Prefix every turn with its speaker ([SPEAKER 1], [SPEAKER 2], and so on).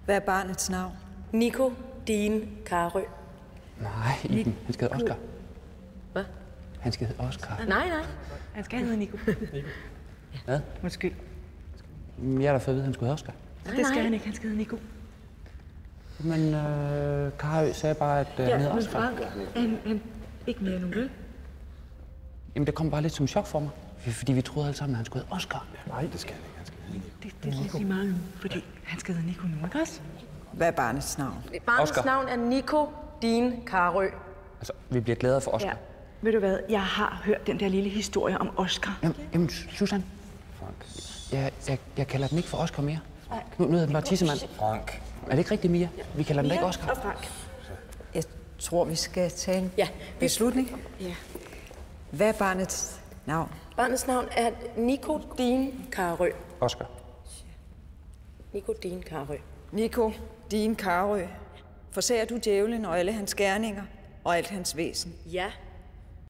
[SPEAKER 1] Hvad er barnets navn?
[SPEAKER 2] Nico Dine Karø.
[SPEAKER 3] Nej, Iben. Han skal hedde Oscar.
[SPEAKER 2] Hvad?
[SPEAKER 3] Han skal hedde Oscar.
[SPEAKER 2] Nej.
[SPEAKER 4] Han skal hedde Nico.
[SPEAKER 3] Hvad?
[SPEAKER 4] Undskyld.
[SPEAKER 3] Jeg har da fået at vide, at han skulle hedde Oscar.
[SPEAKER 4] Det skal han ikke. Han skal hedde Nico.
[SPEAKER 3] Men Karø sagde bare, at han hedder Oscar.
[SPEAKER 4] Frank, han ikke mere nu, vel?
[SPEAKER 3] Jamen, det kom bare lidt som chok for mig. Fordi vi troede alle sammen, at han skulle hedde Oscar.
[SPEAKER 5] Nej, det skal han ikke. Han skal hedde Nico.
[SPEAKER 4] Det er lige meget nu, fordi han skal hedde Nico nu, ikke også?
[SPEAKER 1] Hvad er barnets navn?
[SPEAKER 2] Barnets
[SPEAKER 3] Oscar.
[SPEAKER 2] navn er Nico Dine Karø.
[SPEAKER 3] Altså, vi bliver glade for Oscar.
[SPEAKER 4] Ja. Ved du hvad? Jeg har hørt den der lille historie om Oscar.
[SPEAKER 3] Jamen, Susan. Jeg kalder den ikke for Oscar mere. Nu hedder den bare Tissemand.
[SPEAKER 5] Frank.
[SPEAKER 3] Er det ikke rigtigt, Mia? Vi kalder den da ikke Oscar.
[SPEAKER 4] Og Frank.
[SPEAKER 1] Jeg tror, vi skal tage en beslutning.
[SPEAKER 2] Ja.
[SPEAKER 1] Hvad er barnets navn?
[SPEAKER 2] Barnets navn er Nico Dine Karø.
[SPEAKER 3] Oscar.
[SPEAKER 2] Nico Dine Karø.
[SPEAKER 1] Nico, din Karø. Forsager du djævlen og alle hans gerninger og alt hans væsen?
[SPEAKER 2] Ja.